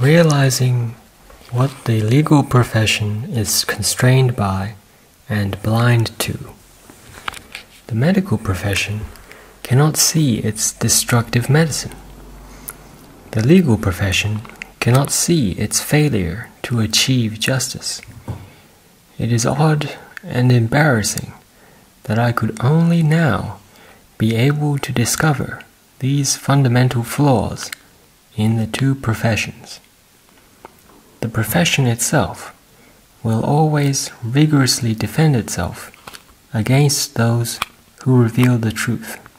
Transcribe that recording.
Realizing what the legal profession is constrained by and blind to. The medical profession cannot see its destructive medicine. The legal profession cannot see its failure to achieve justice. It is odd and embarrassing that I could only now be able to discover these fundamental flaws in the two professions. The profession itself will always rigorously defend itself against those who reveal the truth.